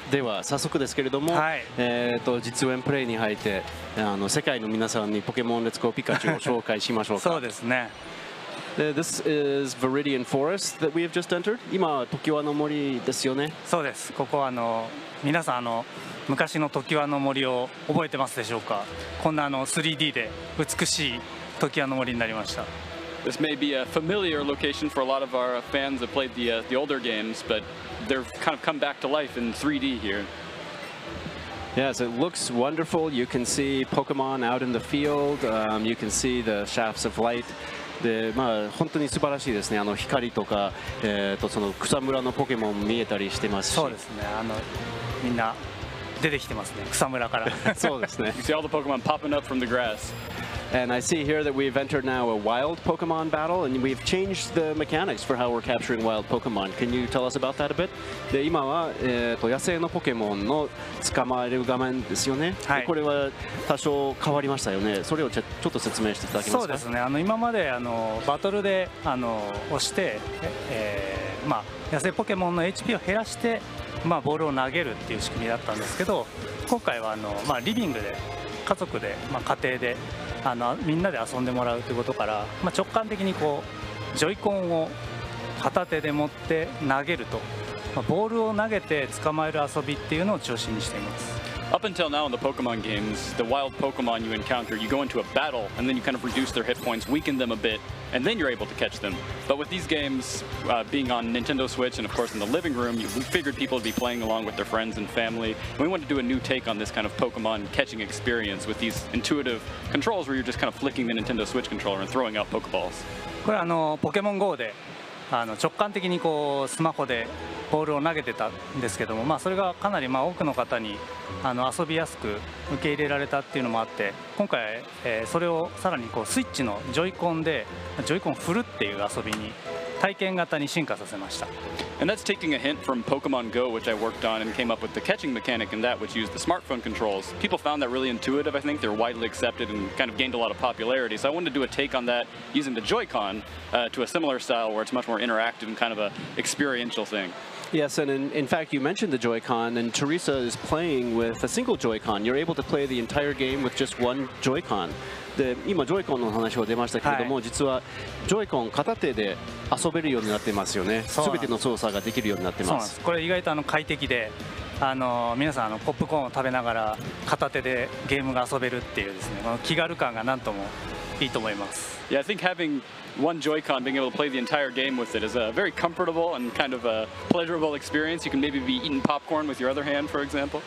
では早速ですけれども、実演プレイに入って世界の皆さんにポケモンレッツゴーピカチュウを紹介しましょうか。 そうですね。 This is Viridian Forest that we have just entered. 今、常盤の森ですよね。 そうです。ここは皆さん昔の常盤の森を覚えてますでしょうか。こんな3D で美しい常盤の森になりました。 This may be a familiar location for a lot of our fans that played the older games, but they've kind of come back to life in 3D here. Yes, it looks wonderful. You can see Pokemon out in the field. You can see the shafts of light. で本当に素晴らしいですね。光とか、その草むらのポケモン見えたりしてますし。 そうですね。みんな出てきてますね。草むらから。 そうですね。 You see all the Pokemon popping up from the grass. And I see here that we've entered now a wild Pokemon battle, and we've changed the mechanics for how we're capturing wild Pokemon. Can you tell us about that a bit? で今は、野生のポケモンの捕まえる画面ですよね。はい、これは多少変わりましたよね。それをちょっと説明していただけますか。 そうですね。今までバトルで押して、野生ポケモンの HP を減らして、ボールを投げるっていう仕組みだったんですけど、今回はリビングで家族で、家庭でみんなで遊んでもらうということから、直感的にジョイコンを片手で持って投げると、ボールを投げて捕まえる遊びっていうのを中心にしています。 Up until now in the Pokemon games, the wild Pokemon you encounter, you go into a battle and then you kind of reduce their hit points, weaken them a bit, and then you're able to catch them. But with these games being on Nintendo Switch and of course in the living room, we figured people would be playing along with their friends and family. And we wanted to do a new take on this kind of Pokemon catching experience with these intuitive controls where you're just kind of flicking the Nintendo Switch controller and throwing out Pokeballs. これポケモン GO で直感的にスマホでボールを投げてたんですけども、それがかなり多くの方に遊びやすく受け入れられたっていうのもあって、今回、それをさらにスイッチのジョイコンでジョイコン振るっていう遊びに体験型に進化させました。 And that's taking a hint from Pokemon Go, which I worked on and came up with the catching mechanic in that, which used the smartphone controls. People found that really intuitive. I think they're widely accepted and kind of gained a lot of popularity. So I wanted to do a take on that using the Joy-Con to a similar style where it's much more interactive and kind of a experiential thing. Yes, and in fact, you mentioned the Joy-Con, and Teresa is playing with a single Joy-Con. You're able to play the entire game with just one Joy-Con. で今、ジョイコンの話が出ましたけれども、実はジョイコン片手で遊べるようになってますよね。すべての操作ができるようになってます。 これ意外と快適で、皆さんポップコーンを食べながら片手でゲームが遊べるっていうですね、この気軽感がなんともいいと思います。 Yeah, I think having one Joy-Con, being able to play the entire game with it, is a very comfortable and kind of a pleasurable experience. You can maybe be eating popcorn with your other hand, for example.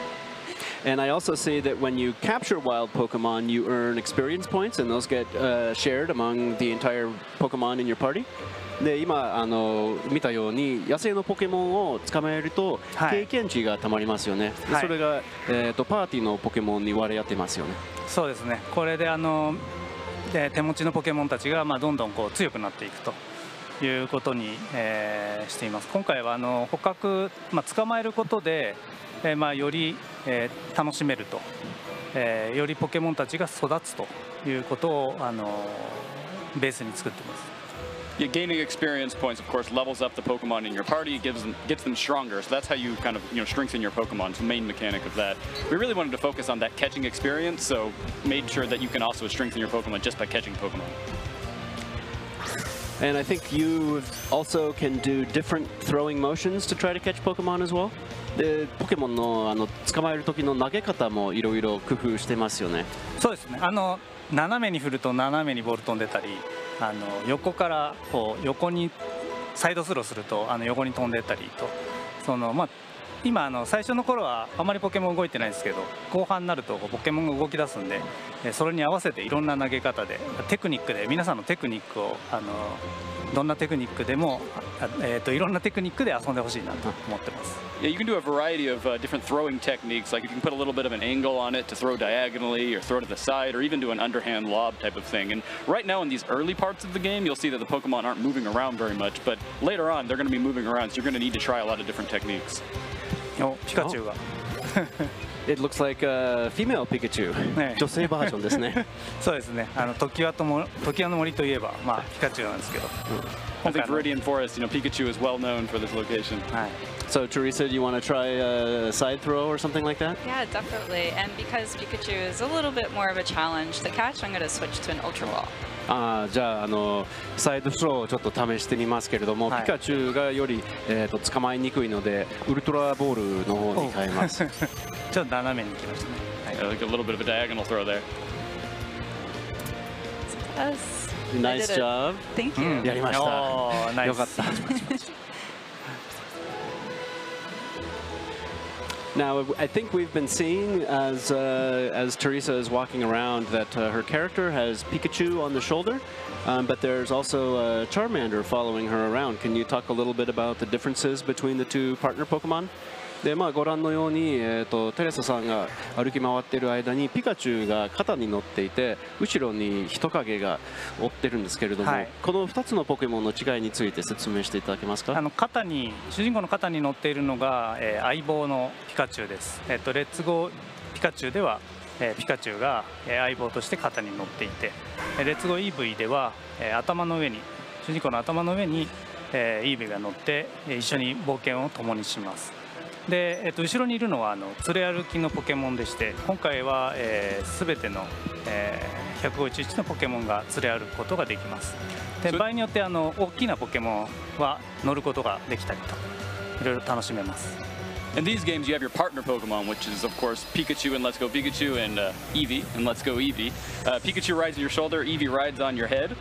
And I also see that when you capture wild Pokemon, you earn experience points, and those get shared among the entire Pokemon in your party. で今見たように野生のポケモンを捕まえると経験値がたまりますよね。それがパーティーのポケモンに割り当てますよね。そうですね。 これで手持ちのポケモンたちがどんどん強くなっていくということにしています。今回は捕獲、捕まえることでより楽しめると、よりポケモンたちが育つということをベースに作っています。 Yeah, gaining experience points, of course, levels up the Pokemon in your party, gets them stronger. So that's how you kind of strengthen your Pokemon. It's the main mechanic of that. We really wanted to focus on that catching experience, so made sure that you can also strengthen your Pokemon just by catching Pokemon. And I think you also can do different throwing motions to try to catch Pokemon as well. でポケモンの捕まえる時の投げ方もいろいろ工夫してますよね。 そうですね。斜めに振ると斜めにボール飛んでたり、横から横にサイドスローすると横に飛んでったりと、今最初の頃はあまりポケモン動いてないですけど、後半になるとポケモンが動き出すんで、それに合わせていろんな投げ方でテクニックで皆さんのテクニックをどんなテクニックでもいろんなテクニックで遊んでほしいなと思ってます。 Yeah, you can do a variety of different throwing techniques. Like you can put a little bit of an angle on it to throw diagonally or throw to the side or even do an underhand lob type of thing. And right now in these early parts of the game, you'll see that the Pokemon aren't moving around very much. But later on, they're going to be moving around, so you're going to need to try a lot of different techniques. ピカチュウが。 It looks like a female Pikachu. 女性バージョンですね。 そうですね。常盤の森といえばピカチュウなんですけど。 I think Viridian Forest, Pikachu is well known for this location. はい。 So Teresa, do you want to try a side throw or something like that? Yeah, definitely. And because Pikachu is a little bit more of a challenge, the catch, I'm going to switch to an Ultra Ball. じゃあ、サイドスローをちょっと試してみますけれども、 はいピカチュウがより、捕まえにくいのでウルトラボールの方に変えます。 ちょっと斜めに来ましたね。はい。 Like a little bit of a diagonal throw there. Yes. I Nice did it. job. Thank you. やりました。 おーナイスよかった。Now, I think we've been seeing as Teresa is walking around that her character has Pikachu on the shoulder, but there's also Charmander following her around. Can you talk a little bit about the differences between the two partner Pokemon? でご覧のように、テレサさんが歩き回っている間にピカチュウが肩に乗っていて後ろに人影が追ってるんですけれども、 はいこの2つのポケモンの違いについて説明していただけますか？ 主人公の肩に乗っているのが、相棒のピカチュウです。レッツゴーピカチュウでは、ピカチュウが、相棒として肩に乗っていて、レッツゴー EV では、主人公の頭の上に、EV が乗って一緒に冒険を共にします。で、後ろにいるのは連れ歩きのポケモンでして、今回は、全ての、151のポケモンが連れ歩くことができます。で、場合によって大きなポケモンは乗ることができたりといろいろ楽しめます。 In these games, you have your partner Pokemon, which is, of course, Pikachu and Let's Go Pikachu and Eevee and Let's Go Eevee. Pikachu rides on your shoulder, Eevee rides on your head.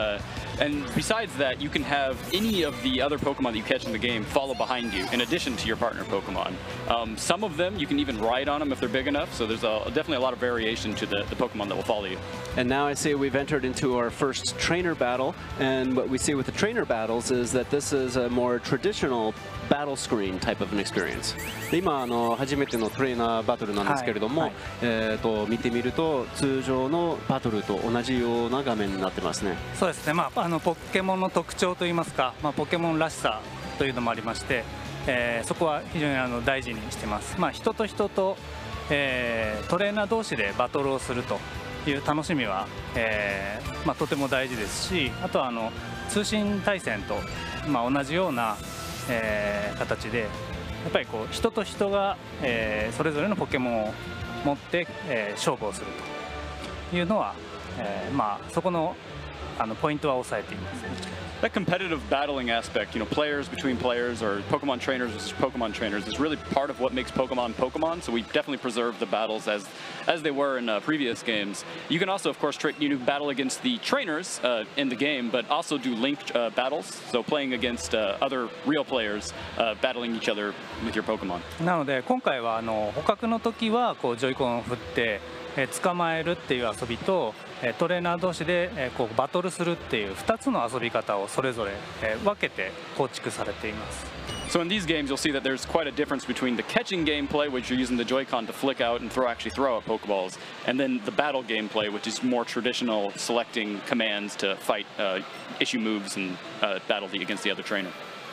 And besides that, you can have any of the other Pokemon that you catch in the game follow behind you, in addition to your partner Pokemon. Some of them, you can even ride on them if they're big enough, so there's definitely a lot of variation to the Pokemon that will follow you. And now I see we've entered into our first trainer battle, and what we see with the trainer battles is that this is a more traditional battle screen type of an experience. で今初めてのトレーナーバトルなんですけれども、 はい見てみると通常のバトルと同じような画面になってますね。 そうですね、ポケモンの特徴といいますか、ポケモンらしさというのもありまして、そこは非常に大事にしてます。人と人と、トレーナー同士でバトルをするという楽しみは、とても大事ですし、あとは通信対戦と、同じような、形でやっぱりこう人と人が、それぞれのポケモンを持って、勝負をするというのは、そこのポイントは抑えています。 That competitive battling aspect, players between players or Pokemon trainers versus Pokemon trainers is really part of what makes Pokemon Pokemon, so we definitely preserve the battles as they were in previous games. You can also, of course, battle against the trainers in the game, but also do linked battles, so playing against other real players, battling each other with your Pokemon. なので今回は捕獲の時はこうジョイコンを振って捕まえるっていう遊びとトレーナー同士でこうバトルするっていう2つの遊び方をそれぞれ分けて構築されています。 So in these games, you'll see that there's quite a difference between the catching gameplay, which you're using the Joy-Con to flick out and actually throw out Pokeballs, and then the battle gameplay, which is more traditional, selecting commands to fight, issue moves, and battle against the other trainer.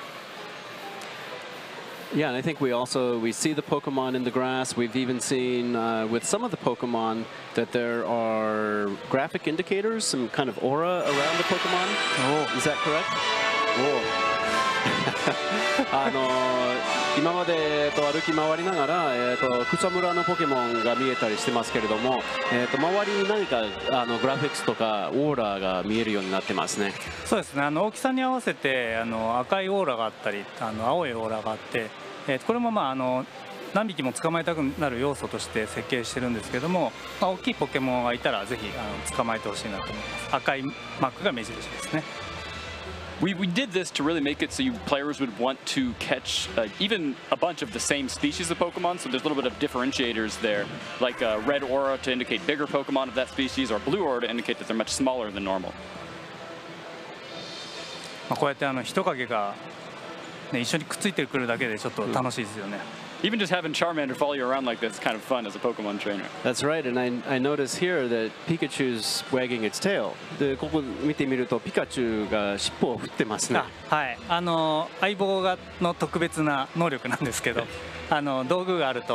Yeah, and I think we see the Pokemon in the grass. We've even seen with some of the Pokemon that there are graphic indicators, some kind of aura around the Pokemon. Is that correct? 今まで歩き回りながら、草むらのポケモンが見えたりしてますけれども、周りに何かグラフィックスとかオーラが見えるようになってますね。 そうですね、大きさに合わせて赤いオーラがあったり青いオーラがあって、これも何匹も捕まえたくなる要素として設計してるんですけども、大きいポケモンがいたらぜひ捕まえてほしいなと思います。赤いマークが目印ですね。 We did this to really make it so players would want to catch even a bunch of the same species of Pokemon, so there's a little bit of differentiators there, like a red aura to indicate bigger Pokemon of that species, or blue aura to indicate that they're much smaller than normal. こうやって人影が、一緒にくっついてくるだけでちょっと楽しいですよね。 Even just having Charmander follow you around like this is kind of fun as a Pokemon trainer. That's right, and I notice here that Pikachu's wagging its tail. でここ見てみるとピカチュウが尻尾を振ってますね。 はい、相棒の特別な能力なんですけど、道具があると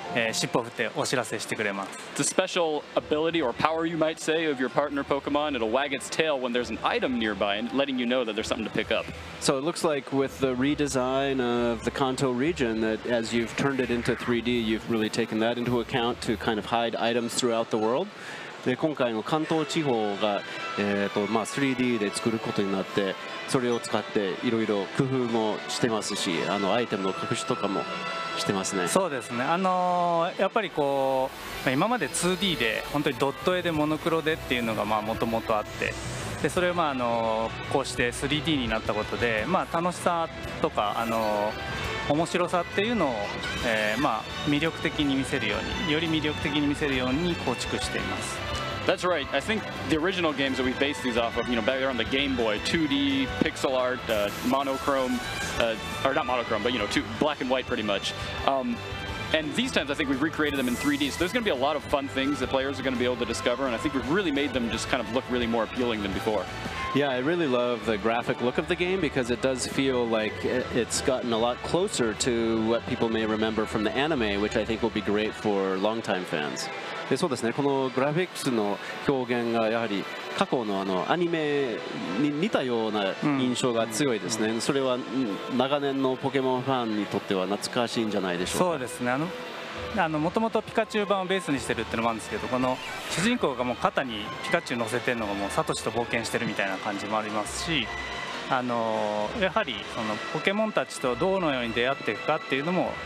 尻尾を振ってお知らせしてくれます。 It's a special ability or power, you might say, of your partner Pokemon. It'll wag its tail when there's an item nearby and letting you know that there's something to pick up. So it looks like with the redesign of the Kanto region that as you've turned it into 3D, you've really taken that into account to kind of hide items throughout the world. で今回の関東地方が、3D で作ることになってそれを使っていろいろ工夫もしてますしアイテムの隠しとかもしてますね。 そうですね、やっぱりこう今まで 2D で本当にドット絵でモノクロでっていうのがもともとあって、でそれをこうして 3D になったことで、楽しさとか面白さっていうのを、魅力的に見せるようにより魅力的に見せるように構築しています。 That's right. I think the original games that we based these off of, back there on the Game Boy, 2D, pixel art, monochrome, or not monochrome, but black and white pretty much. And these times, I think we've recreated them in 3D. So there's going to be a lot of fun things that players are going to be able to discover, and I think we've really made them just kind of look really more appealing than before. Yeah, I really love the graphic look of the game because it does feel like it's gotten a lot closer to what people may remember from the anime, which I think will be great for longtime fans. でそうですね、このグラフィックスの表現がやはり過去のアニメに似たような印象が強いですね。それは長年のポケモンファンにとっては懐かしいんじゃないでしょうか。 そうですね、もともとピカチュウ版をベースにしてるっていうのもあるんですけど、この主人公がもう肩にピカチュウ乗せてるのがもうサトシと冒険してるみたいな感じもありますし、やはりそのポケモンたちとどのように出会っていくかっていうのも、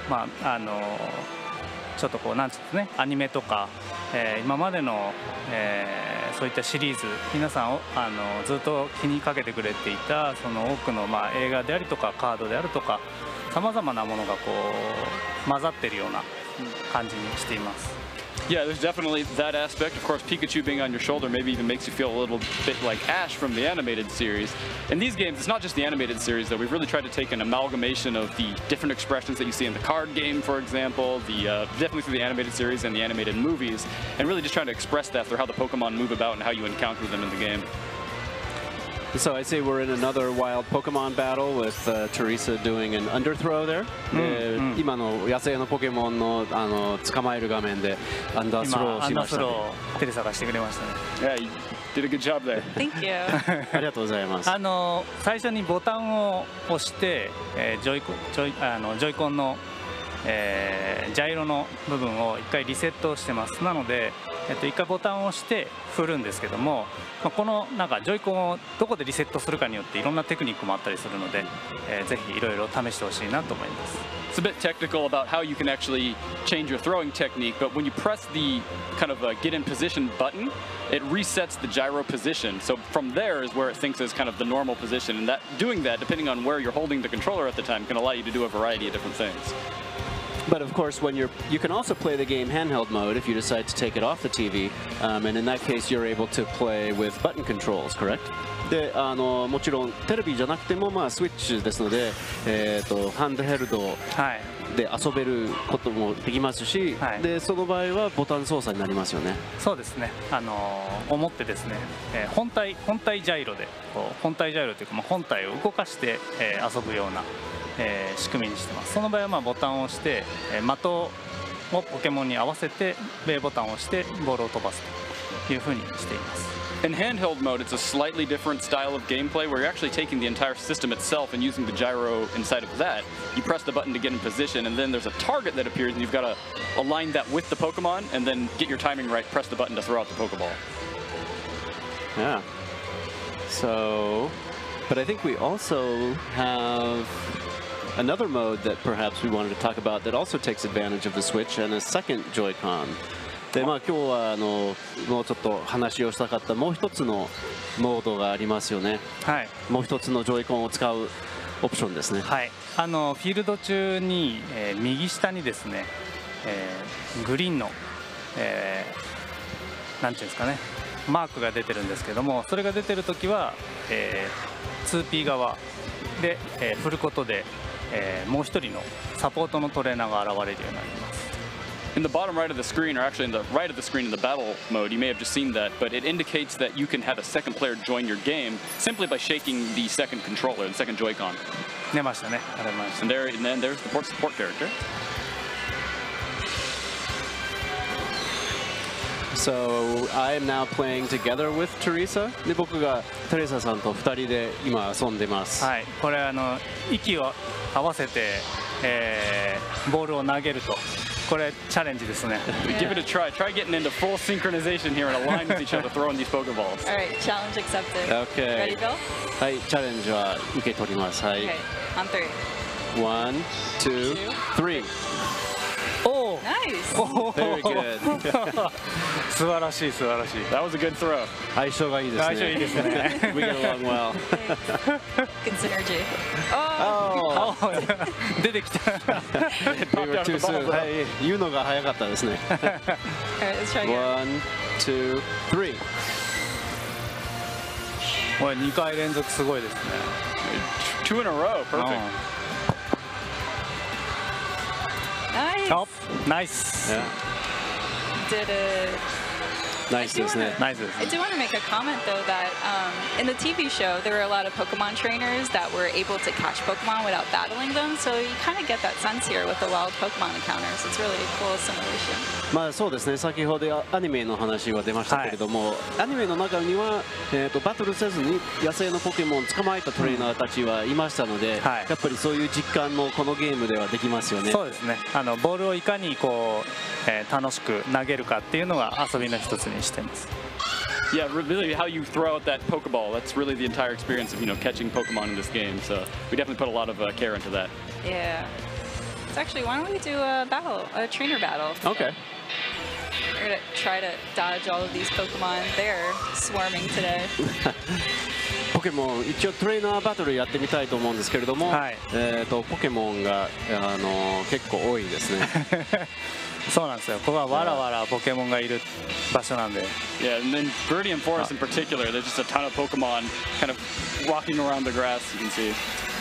ちょっとこうなんていうんですね、アニメとか、今までの、そういったシリーズ皆さんをずっと気にかけてくれていたその多くの映画でありとかカードであるとかさまざまなものがこう混ざっているような感じにしています。 Yeah, there's definitely that aspect. Of course, Pikachu being on your shoulder maybe even makes you feel a little bit like Ash from the animated series. In these games, it's not just the animated series, though. We've really tried to take an amalgamation of the different expressions that you see in the card game, for example, definitely through the animated series and the animated movies, and really just trying to express that through how the Pokemon move about and how you encounter them in the game. So I say we're in another wild Pokemon battle with Teresa doing an underthrow there. 今の野生のポケモンの捕まえる画面でアンダースローをしましたね。 アンダースローをテレサがしてくれましたね。 Yeah, you did a good job there. Thank you. ありがとうございます。 最初にボタンを押して、ジョイコンの、ジャイロの部分を1回リセットしてます。なので、1回ボタンを押して振るんですけども、このなんかジョイコンをどこでリセットするかによっていろんなテクニックもあったりするので、ぜひいろいろ試してほしいなと思います。 It's a bit technical about how you can actually change your throwing technique, but when you press the kind of get in position button, it resets the gyro position. So from there is where it thinks is kind of the normal position, and doing that, depending on where you're holding the controller at the time, can allow you to do a variety of different things. But of course, when you can also play the game handheld mode if you decide to take it off the TV, and in that case, you're able to play with button controls, correct? でもちろんテレビじゃなくてもスイッチですので、ハンドヘルドで遊べることもできますし、でその場合はボタン操作になりますよね。 そうですね。思ってですね、本体ジャイロで本体ジャイロというか本体を動かして、遊ぶような、仕組みにしてます。その場合はボタンを押して、的をポケモンに合わせて B ボタンを押してボールを飛ばすというふうにしています。 In handheld mode, it's a slightly different style of gameplay where you're actually taking the entire system itself and using the gyro inside of that. You press the button to get in position, and then there's a target that appears, and you've got to align that with the Pokemon, and then get your timing right, press the button to throw out the Pokeball. Yeah. So, but I think we also have another mode that perhaps we wanted to talk about that also takes advantage of the Switch and a second Joy-Con. で今日はもうちょっと話をしたかったもう一つのモードがありますよね。はい。もう一つのジョイコンを使うオプションですね。はい。フィールド中に、右下にですね、グリーンの、なんていうんですかね、マークが出てるんですけども、それが出てるときは、2P 側で、振ることで、もう一人のサポートのトレーナーが現れるようになります。 In the bottom right of the screen, or actually in the right of the screen in the battle mode, you may have just seen that, but it indicates that you can have a second player join your game simply by shaking the second controller, the second Joy-Con. 出ましたね。 And then there's the support character. So I am now playing together with Teresa. で僕がテレサさんと2人で今遊んでます。 はい、これ息を合わせて、ボールを投げると。これチャレンジですね。 Give it a try. Try getting into full synchronization here and align with each other throwing these Pokeballs. All right, challenge accepted. Okay. Ready, Bill? はい、チャレンジは受け取ります。はい。 Okay, on 3. 1, 2, 3. おお。 Nice. Very good. 素晴らしい素晴らしい。 That was a good throw. 相性がいいですね。 相性いいですね。 We get along well. Good synergy. Oh. Oh, 出てきた。 we were too soon. はい、言うのが早かったですね。 All right, let's try again. 1, 2, 3. これ2回連続すごいですね。 Two in a row. Perfect. Nice. お、ナイス。 Yeah. Did it. Nice ですね。 ナイスです。 I do want to make a comment though that in the TV show there were a lot of Pokemon trainers that were able to catch Pokemon without battling them, so you kind of get that sense here with the wild Pokemon encounters. It's really a cool simulation. まあそうですね。先ほどアニメの話は出ましたけれども、アニメの中にはバトルせずに野生のポケモンを捕まえたトレーナーたちはいましたので、 はい、 やっぱりそういう実感もこのゲームではできますよね。 そうですね。ボールをいかにこう、楽しく投げるかっていうのが遊びの一つにしてます。 Yeah, really how you throw out that Pokeball. That's really the entire experience of, catching Pokemon in this game. So we definitely put a lot of care into that. Yeah. So actually, why don't we do a trainer battle? Okay. We're gonna try to dodge all of these Pokemon. They're swarming today. ポケモン一応トレーナーバトルやってみたいと思うんですけれども、 はい、 ポケモンが結構多いですね。 そうなんですよ。ここはわらわらポケモンがいる場所なんで。 Yeah, and then Viridian Forest in particular, there's just a ton of Pokemon kind of walking around the grass, you can see.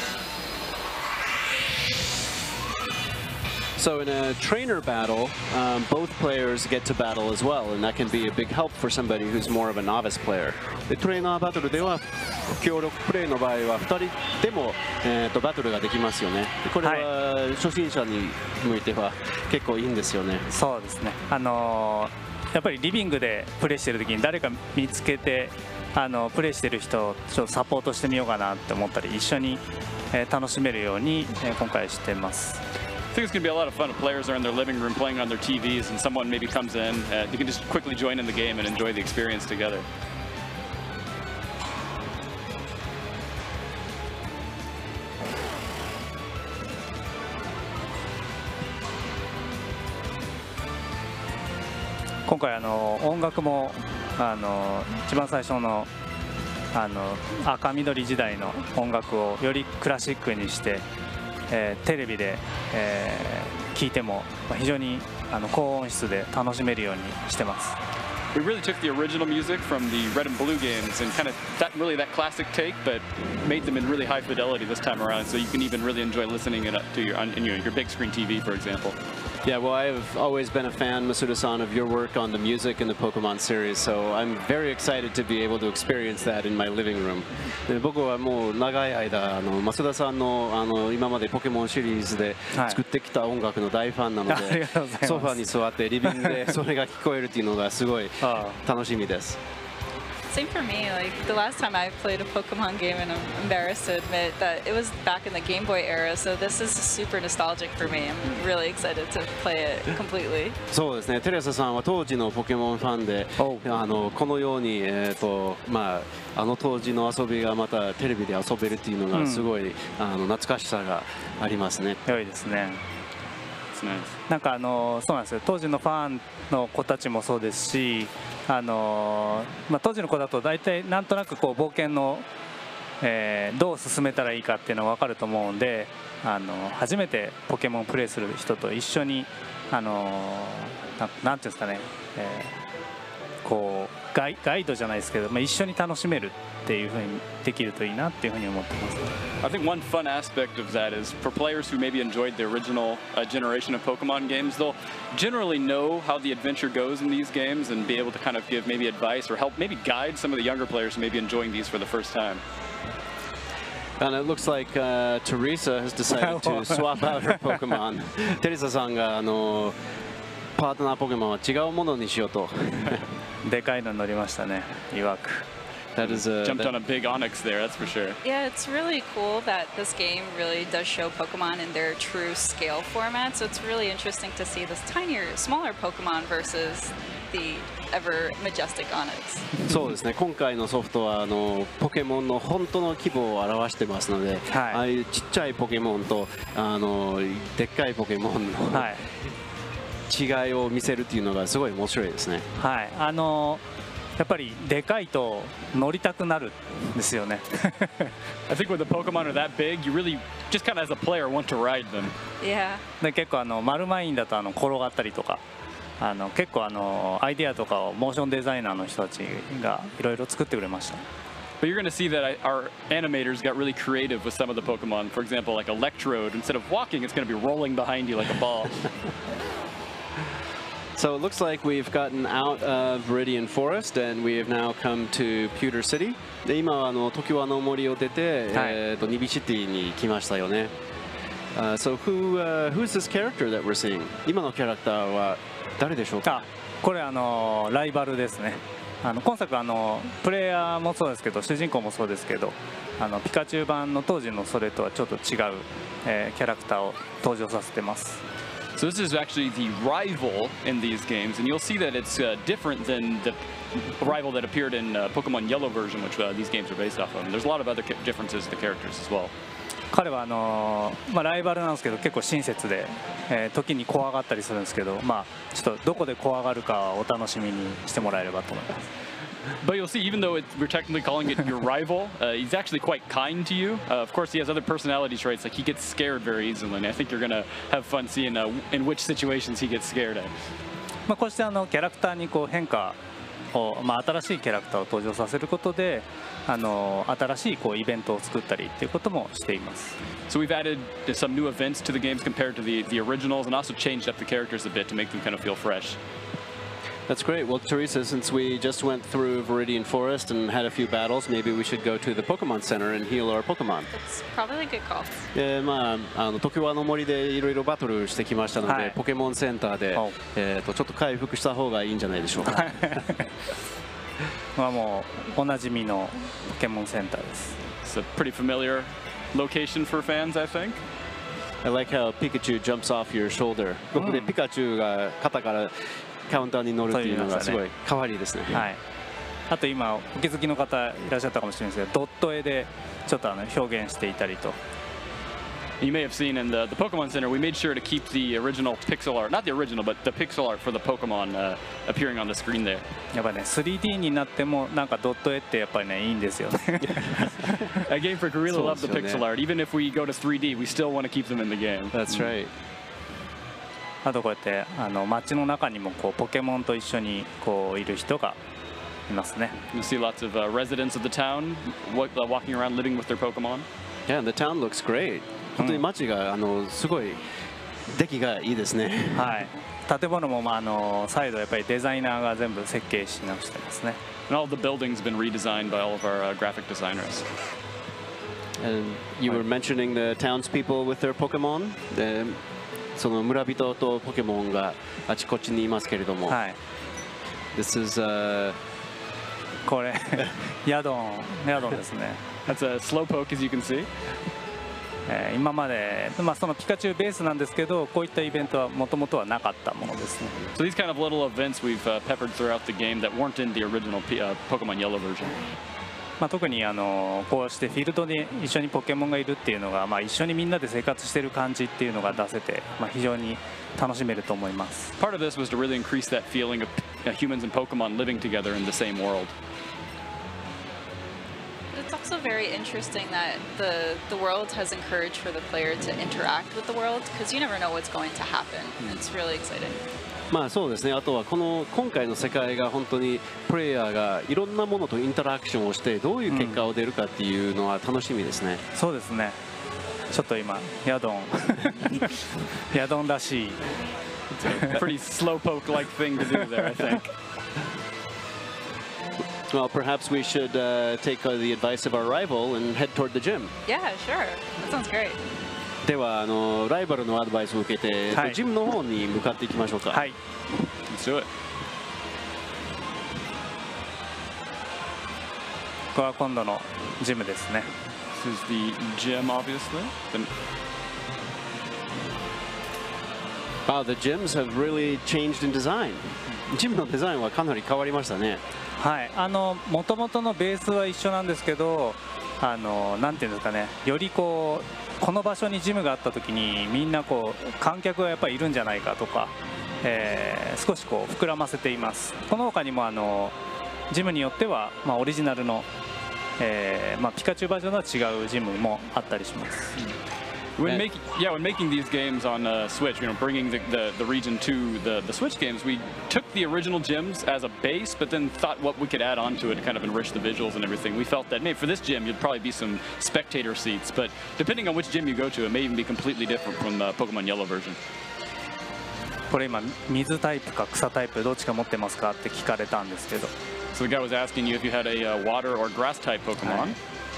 So in a trainer battle, both players get to battle as well, and that can be a big help for somebody who's more of a novice player. でトレーナーバトルでは協力プレイの場合は2人でも、バトルができますよね。これは初心者に向いては結構いいんですよね。 そうですね。やっぱりリビングでプレイしてる時に誰か見つけてプレイしてる人をちょっとサポートしてみようかなって思ったり一緒に、楽しめるように、今回してます。 I think it's going to be a lot of fun if players are in their living room playing on their TVs and someone maybe comes in. You can just quickly join in the game and enjoy the experience together. 今回音楽も一番最初の赤緑時代の音楽をよりクラシックにして、テレビで、聴いても非常に高音質で楽しめるようにしてます。 We really took the original music from the Red and Blue games and kind of that classic take, but made them in really high fidelity this time around, so you can even really enjoy listening it to your big screen TV, for example. Yeah, well, I've always been a fan, Masuda-san, of your work on the music in the Pokemon series, so I'm very excited to be able to experience that in my living room. で僕はもう長い間増田さんの今までポケモンシリーズで作ってきた音楽の大ファンなので、ソファに座ってリビングでそれが聞こえるっていうのがすごい楽しみです。 Same for me. Like the last time I played a Pokemon game, and I'm embarrassed to admit that it was back in the Game Boy era. So this is super nostalgic for me. I'm really excited to play it completely. そうですね。テレサさんは当時のポケモンファンで、このように当時の遊びがまたテレビで遊べるっていうのがすごい懐かしさがありますね。 良いですね。なんかそうなんですよ。当時のファンの子たちもそうですし、当時の子だと大体なんとなくこう冒険の、どう進めたらいいかっていうのが分かると思うんで、初めてポケモンをプレイする人と一緒になんていうんですかね、こうガイドじゃないですけど、一緒に楽しめるっていうふうにできるといいなっていうふうに思ってます。 I think one fun aspect of that is for players who maybe enjoyed the original generation of Pokemon games, they'll generally know how the adventure goes in these games and be able to kind of give maybe advice or help maybe guide some of the younger players who may be enjoying these for the first time. And it looks like Teresa has decided to swap out her Pokemon. テレサさんがパートナーポケモンは違うものにしようと。 でかいの乗りましたね、いわく。 That is Jumped on a big Onyx there, that's for sure. Yeah, it's really cool that this game really does show Pokemon in their true scale format. So it's really interesting to see this tinier, smaller Pokemon versus the ever majestic Onyx. そうですね、今回のソフトはポケモンの本当の規模を表してますので、 はい、 ああいうちっちゃいポケモンとでっかいポケモンの、はい、違いを見せるっていうのがすごい面白いですね。 はい、やっぱりでかいと乗りたくなるんですよね。 I think when the Pokemon are that big, you really just kind of as a player want to ride them. Yeah. で結構マルマインだと転がったりとか、結構アイデアとかをモーションデザイナーの人たちがいろいろ作ってくれました。 But you're going to see that our animators got really creative with some of the Pokemon. For example, like Electrode, instead of walking, it's going to be rolling behind you like a ball. So it looks like we've gotten out of Viridian Forest and we have now come to Pewter City. で今は常盤の森を出て、ニビシティに来ましたよね。So who's this character that we're seeing? 今のキャラクターは誰でしょうか？ これライバルですね。今作プレイヤーもそうですけど主人公もそうですけどピカチュウ版の当時のそれとはちょっと違う、キャラクターを登場させてます。 So this is actually the rival in these games, and you'll see that it's different than the rival that appeared in Pokemon Yellow version, which these games are based off of. And there's a lot of other differences to the characters as well. 彼はライバルなんですけど結構親切で、時に怖がったりするんですけど、ちょっとどこで怖がるかはお楽しみにしてもらえればと思います。 But you'll see, even though we're technically calling it your rival, he's actually quite kind to you. Of course, he has other personality traits, like he gets scared very easily, and I think you're going to have fun seeing in which situations he gets scared at. こうしてキャラクターに変化を、新しいキャラクターを登場させることで新しいイベントを作ったりっていうこともしています。 So we've added some new events to the games compared to the originals, and also changed up the characters a bit to make them kind of feel fresh. That's great. Well, Teresa, since we just went through Viridian Forest and had a few battles, maybe we should go to the Pokemon Center and heal our Pokemon. It's probably a good call. 常盤の森でいろいろバトルしてきましたので、 はい、 ポケモンセンターで、ちょっと回復した方がいいんじゃないでしょうか。 もうおなじみのポケモンセンターです。 It's a pretty familiar location for fans, I think. I like how Pikachu jumps off your shoulder. ここでピカチュウが肩からカウンターに乗るっていうのがすごい可愛いですね。 はい。あと今お気づきの方いらっしゃったかもしれないですけど、ドット絵でちょっと表現していたりと。 You may have seen in the Pokemon Center, we made sure to keep the original pixel art, not the original, but the pixel art for the Pokemon appearing on the screen there. やっぱね 3D になってもなんかドット絵ってやっぱりねいいんですよね。 Game Freak really love the pixel art. Even if we go to 3D, we still want to keep them in the game. That's right. あとこうやって街の中にもポケモンと一緒にいる人がいますね。 You see lots of residents of the town walking around living with their Pokemon. Yeah, the town looks great. 本当に街がすごい出来がいいですね。 はい。建物も再度やっぱりデザイナーが全部設計し直してますね。 And all the buildings have been redesigned by all of our graphic designers. And you were mentioning the townspeople with their Pokemon. その村人とポケモンがあちこちにいますけれども。 はい。 This is これヤドンですね。 That's a Slowpoke, as you can see. 今まで、そのピカチュウベースなんですけど、こういったイベントはもともとはなかったものですね。 So these kind of little events we've peppered throughout the game that weren't in the original Pokemon Yellow version. 特にこうしてフィールドに一緒にポケモンがいるっていうのが、一緒にみんなで生活している感じっていうのが出せて、非常に楽しめると思います。 Part of this was to really increase that feeling of humans and Pokemon living together in the same world. It's also very interesting that the world has encouraged for the player to interact with the world because you never know what's going to happen. It's really exciting. そうですね。あとは今回の世界が本当にプレイヤーがいろんなものとインタラクションをしてどういう結果を出るかっていうのは楽しみですね。 そうですね。ちょっと今ヤドンらしい。 Pretty Slowpoke-like thing to do there, I think. Well, perhaps we should take the advice of our rival and head toward the gym. Yeah, sure. That sounds great. ではライバルのアドバイスを受けて、 はい、 ジムの方に向かっていきましょうか。 はい。 Let's do it. ここは今度のジムですね。 This is the gym, obviously. Wow, the gyms have really changed in design. ジムのデザインはかなり変わりましたね。 はい、元々のベースは一緒なんですけど、なんていうんですかね、よりこの場所にジムがあった時にみんな観客がやっぱりいるんじゃないかとか、少し膨らませています。この他にもジムによっては、オリジナルの、ピカチュウバージョンとは違うジムもあったりします。 When making these games on Switch, bringing the region to the Switch games, we took the original gyms as a base, but then thought what we could add onto it to kind of enrich the visuals and everything. We felt that maybe for this gym, you'd probably be some spectator seats, but depending on which gym you go to, it may even be completely different from the Pokemon Yellow version. これ今水タイプか草タイプどっちか持ってますかって聞かれたんですけど。 So the guy was asking you if you had a water or grass type Pokemon. はい。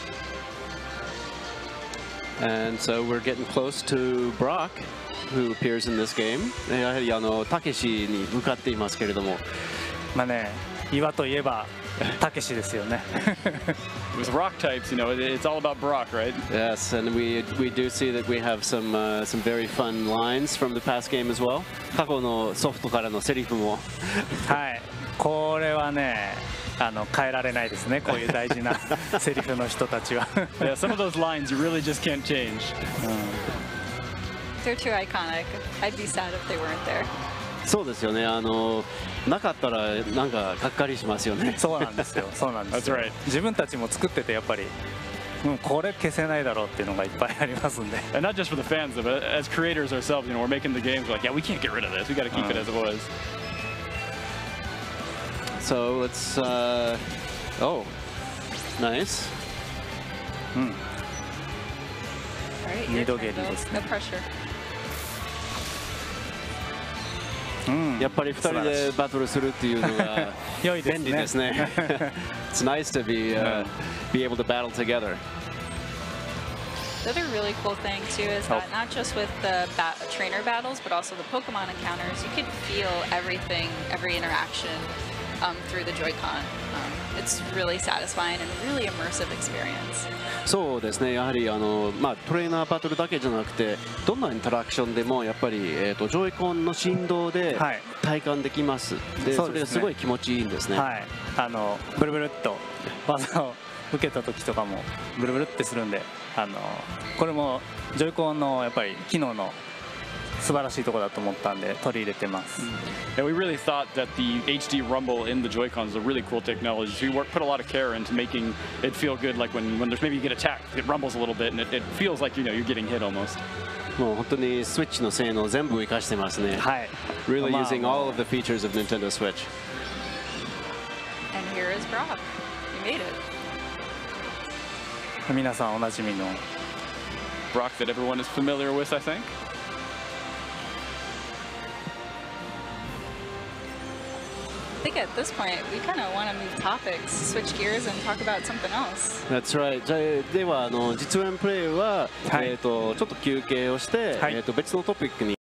And so we're getting close to Brock, who appears in this game. やはりたけしに向かっていますけれども。 まあね、岩といえばたけしですよね。 With rock types, it's all about Brock, right? Yes, and we do see that we have some very fun lines from the past game as well. 過去のソフトからのセリフも。 はい、これはね。変えられないですね、こういう大事なセリフの人たちは。 Yeah, some of those lines you really just can't change. They're too iconic. I'd be sad if they weren't there. そうですよね。なかったらなんかがっかりしますよね。 そうなんですよ。そうなんですよ。 That's right. 自分たちも作っててやっぱり、これ消せないだろうっていうのがいっぱいありますんで。 And not just for the fans, but as creators ourselves, we're making the games like, yeah, we can't get rid of this. We got to keep it as it was. So let's oh, nice. Right, 二度蹴りですね。 No pressure. やっぱり2人でバトルするっていうのが良いですね。 便利ですね。It's nice to be able to battle together. The other really cool thing too is that not just with the trainer battles, but also the Pokemon encounters, you could feel everything, every interaction through the Joy-Con. It's really satisfying and really immersive experience. そうですね。やはりトレーナーバトルだけじゃなくて、どんなインタラクションでもやっぱりジョイコンの振動で体感できます。で、それがすごい気持ちいいんですね。 はい。ブルブルっと技を受けた時とかもブルブルってするんで、これもジョイコンのやっぱり機能の素晴らしいところだと思ったんで取り入れてます。 And we really thought that the HD rumble in the Joy-Cons is a really cool technology. So we put a lot of care into making it feel good, like when there's maybe you get attacked, it rumbles a little bit, and it feels like you're getting hit almost. もう本当にスイッチの性能全部活かしてますね。 はい。 Really using all of the features of Nintendo Switch. And here is Brock. You made it. 皆さんおなじみの Brock that everyone is familiar with, I think. I think at this point we kind of want to move topics, switch gears, and talk about something else. That's right. では実演プレイはちょっと休憩をして別のトピックに